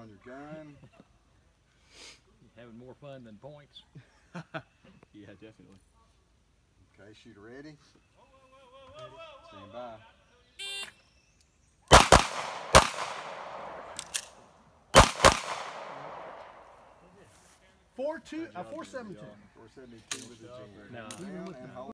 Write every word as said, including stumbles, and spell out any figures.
on your gun. Having more fun than points. Yeah, definitely. Okay, shooter ready. Stand by. Four two, uh, four seventy two. four seventy-two with the jam. No. Down and hold.